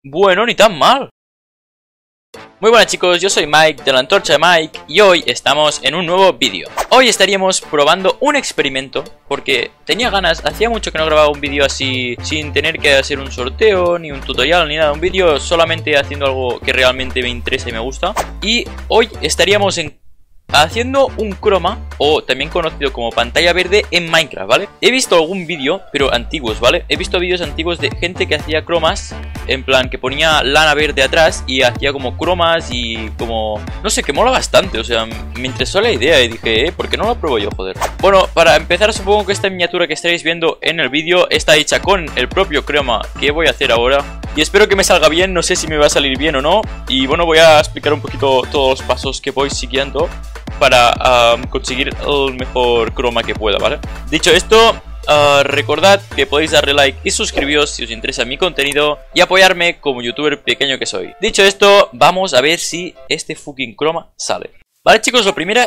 Bueno, ni tan mal. Muy buenas chicos, yo soy Mike de la Antorcha de Mike y hoy estamos en un nuevo vídeo. Hoy estaríamos probando un experimento porque tenía ganas, hacía mucho que no grababa un vídeo así sin tener que hacer un sorteo, ni un tutorial, ni nada. Un vídeo solamente haciendo algo que realmente me interesa y me gusta. Y hoy estaríamos haciendo un croma, o también conocido como pantalla verde, en Minecraft, ¿vale? He visto algún vídeo, pero antiguos, ¿vale? He visto vídeos antiguos de gente que hacía cromas, en plan que ponía lana verde atrás y hacía como cromas y como... no sé, que mola bastante, o sea, me interesó la idea y dije, ¿por qué no la pruebo yo, joder? Bueno, para empezar supongo que esta miniatura que estaréis viendo en el vídeo está hecha con el propio croma que voy a hacer ahora. Y espero que me salga bien, no sé si me va a salir bien o no. Y bueno, voy a explicar un poquito todos los pasos que voy siguiendo para conseguir el mejor croma que pueda, ¿vale? Dicho esto, recordad que podéis darle like y suscribiros si os interesa mi contenido y apoyarme como youtuber pequeño que soy. Dicho esto, vamos a ver si este fucking croma sale. Vale chicos, lo primero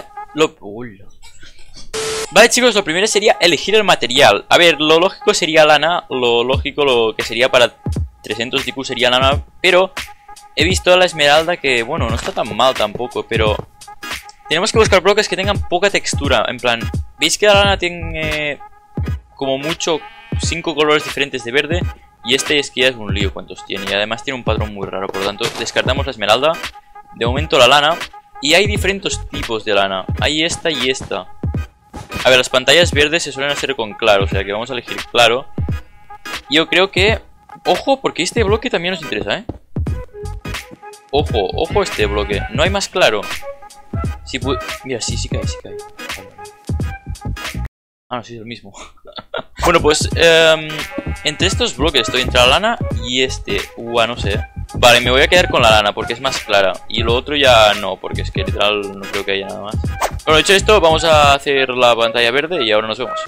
sería elegir el material. A ver, lo lógico sería lana, lo que sería para 300 DQ sería lana, pero he visto la esmeralda que, bueno, no está tan mal tampoco, pero tenemos que buscar bloques que tengan poca textura. En plan, ¿veis que la lana tiene como mucho 5 colores diferentes de verde? Y este es que ya es un lío cuántos tiene. Y además tiene un patrón muy raro. Por lo tanto, descartamos la esmeralda. De momento la lana. Y hay diferentes tipos de lana. Hay esta y esta. A ver, las pantallas verdes se suelen hacer con claro. O sea que vamos a elegir claro. Yo creo que... ojo, porque este bloque también nos interesa, ¿eh? Ojo, ojo este bloque. No hay más claro. Si mira, sí cae. Ah, no, sí es el mismo. Bueno, pues entre estos bloques estoy entre la lana y este. No sé. Vale, me voy a quedar con la lana porque es más clara. Y lo otro ya no, porque es que literal no creo que haya nada más. Bueno, dicho esto, vamos a hacer la pantalla verde y ahora nos vemos.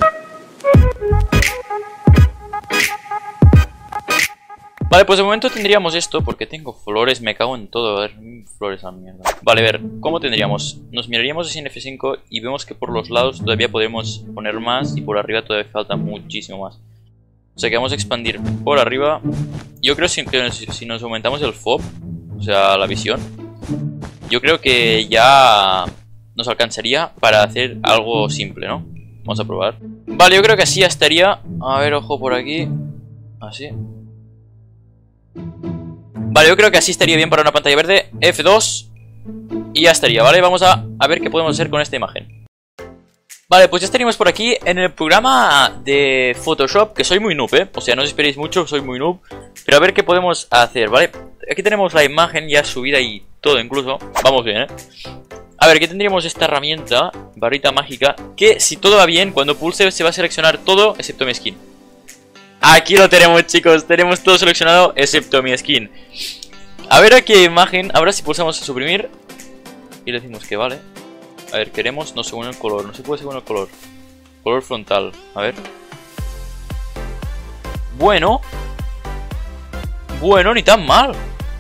Vale, pues de momento tendríamos esto, porque tengo flores, me cago en todo, a ver, flores a mierda. Vale, a ver, ¿cómo tendríamos? Nos miraríamos así en F5 y vemos que por los lados todavía podemos poner más y por arriba todavía falta muchísimo más. O sea que vamos a expandir por arriba. Yo creo que si nos aumentamos el FOV, o sea, la visión, yo creo que ya nos alcanzaría para hacer algo simple, ¿no? Vamos a probar. Vale, yo creo que así ya estaría. A ver, ojo por aquí. Así. Vale, yo creo que así estaría bien para una pantalla verde. F2 y ya estaría, ¿vale? Vamos a ver qué podemos hacer con esta imagen. Vale, pues ya estaríamos por aquí en el programa de Photoshop, que soy muy noob, ¿eh? O sea, no os esperéis mucho, soy muy noob. Pero a ver qué podemos hacer, ¿vale? Aquí tenemos la imagen ya subida y todo incluso. Vamos bien, ¿eh? A ver, aquí tendríamos esta herramienta, barrita mágica, que si todo va bien, cuando pulse se va a seleccionar todo excepto mi skin. Aquí lo tenemos, chicos, tenemos todo seleccionado excepto mi skin. A ver a qué imagen, ahora si pulsamos a suprimir y le decimos que vale. A ver, queremos, no según el color, no se puede según el color. Color frontal, a ver. Bueno, ni tan mal.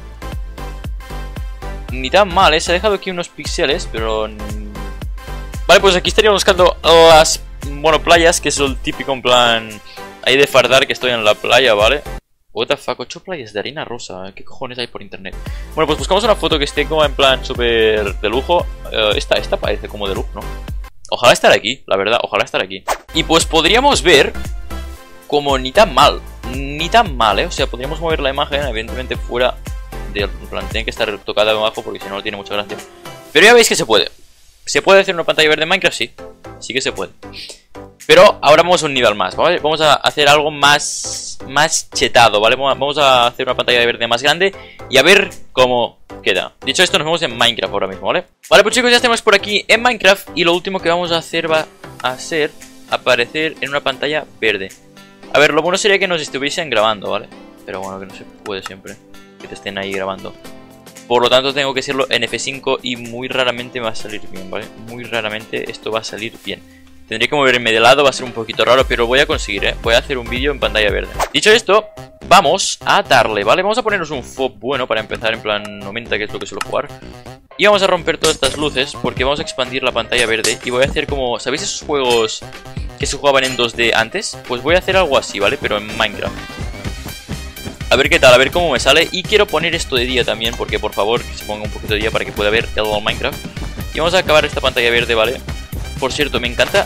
Ni tan mal, se ha dejado aquí unos píxeles, pero... Vale, pues aquí estaríamos buscando las, bueno, playas, que es el típico en plan... ahí de fardar que estoy en la playa, ¿vale? What the fuck, 8 playas de harina rosa. ¿Qué cojones hay por internet? Bueno, pues buscamos una foto que esté como en plan súper de lujo. Esta parece como de lujo, ¿no? Ojalá estar aquí, la verdad, ojalá estar aquí. Y pues podríamos ver como ni tan mal, ¿eh? O sea, podríamos mover la imagen, evidentemente fuera del plan. Tiene que estar tocada abajo porque si no, no tiene mucha gracia. Pero ya veis que se puede. ¿Se puede hacer una pantalla verde en Minecraft? Sí, sí que se puede. Pero ahora vamos a un nivel más, ¿vale? Vamos a hacer algo más chetado, ¿vale? Vamos a hacer una pantalla verde más grande y a ver cómo queda. Dicho esto, nos vemos en Minecraft ahora mismo, ¿vale? Vale, pues chicos, ya estamos por aquí en Minecraft y lo último que vamos a hacer va a ser aparecer en una pantalla verde. A ver, lo bueno sería que nos estuviesen grabando, ¿vale? Pero bueno, que no se puede siempre que te estén ahí grabando. Por lo tanto, tengo que hacerlo en F5 y muy raramente va a salir bien, ¿vale? Muy raramente esto va a salir bien. Tendré que moverme de lado, va a ser un poquito raro, pero voy a conseguir, ¿eh? Voy a hacer un vídeo en pantalla verde. Dicho esto, vamos a darle, ¿vale? Vamos a ponernos un FOV bueno para empezar en plan 90, que es lo que suelo jugar. Y vamos a romper todas estas luces porque vamos a expandir la pantalla verde. Y voy a hacer como... ¿sabéis esos juegos que se jugaban en 2D antes? Pues voy a hacer algo así, ¿vale? Pero en Minecraft. A ver qué tal, a ver cómo me sale. Y quiero poner esto de día también, porque por favor que se ponga un poquito de día para que pueda ver el Minecraft. Y vamos a acabar esta pantalla verde, ¿vale? Por cierto, me encanta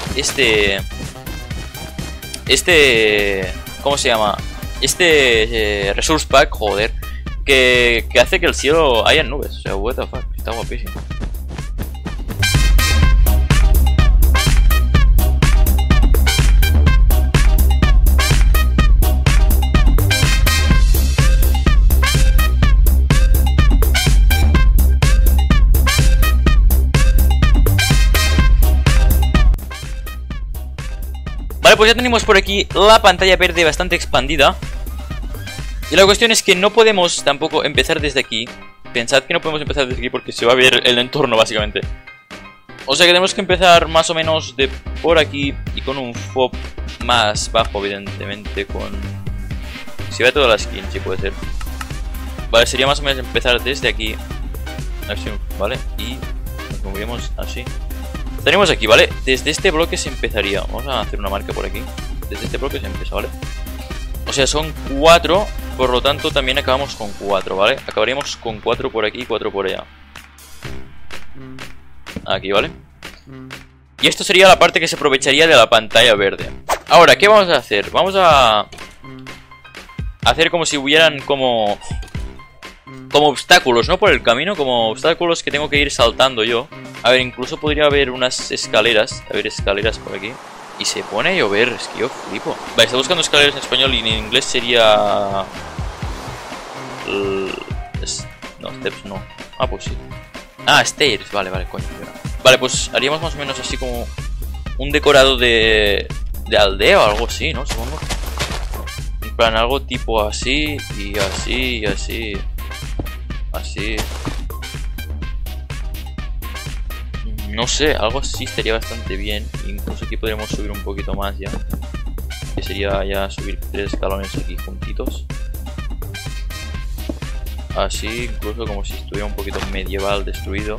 ¿cómo se llama? Resource Pack, joder, que hace que el cielo haya nubes. O sea, what the fuck, está guapísimo. Vale, pues ya tenemos por aquí la pantalla verde bastante expandida. Y la cuestión es que no podemos tampoco empezar desde aquí. Pensad que no podemos empezar desde aquí porque se va a ver el entorno básicamente. O sea que tenemos que empezar más o menos de por aquí y con un FOB más bajo, evidentemente, con... Si va toda la skin, sí puede ser. Vale, sería más o menos empezar desde aquí. Así, ¿vale? Y nos moveríamos así. Tenemos aquí, ¿vale? Desde este bloque se empezaría. Vamos a hacer una marca por aquí. Desde este bloque se empieza, ¿vale? O sea, son 4. Por lo tanto, también acabamos con 4, ¿vale? Acabaríamos con 4 por aquí y 4 por allá. Aquí, ¿vale? Y esto sería la parte que se aprovecharía de la pantalla verde. Ahora, ¿qué vamos a hacer? Vamos a hacer como si hubieran como obstáculos, ¿no? Por el camino, como obstáculos que tengo que ir saltando yo. A ver, incluso podría haber unas escaleras. A ver, escaleras por aquí. Y se pone a llover, es que yo flipo. Vale, está buscando escaleras en español y en inglés sería... No, steps no. Ah, pues sí. Ah, stairs, vale, vale, coño. Vale, pues haríamos más o menos así como un decorado de aldea o algo así, ¿no? Supongo. En plan, algo tipo así y así y así. Así. No sé, algo así estaría bastante bien. Incluso aquí podríamos subir un poquito más ya. Que sería ya subir 3 escalones aquí juntitos. Así, incluso como si estuviera un poquito medieval destruido.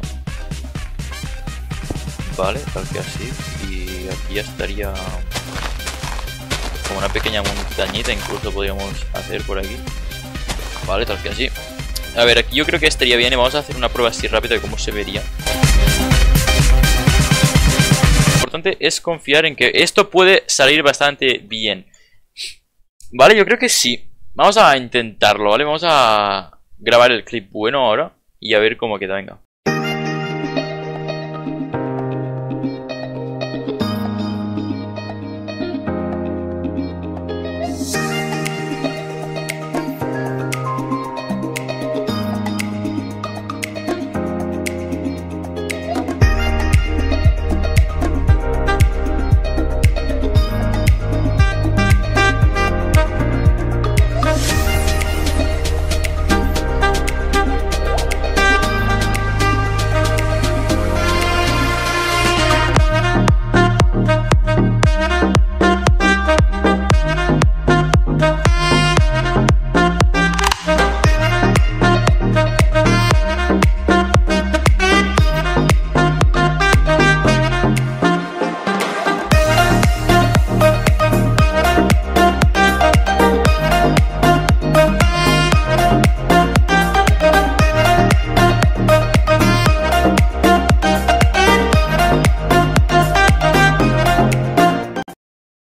Vale, tal que así. Y aquí ya estaría como una pequeña montañita, incluso podríamos hacer por aquí. Vale, tal que así. A ver, aquí yo creo que estaría bien y vamos a hacer una prueba así rápida de cómo se vería. Lo importante es confiar en que esto puede salir bastante bien. Vale, yo creo que sí. Vamos a intentarlo, ¿vale? Vamos a grabar el clip bueno ahora y a ver cómo queda, venga.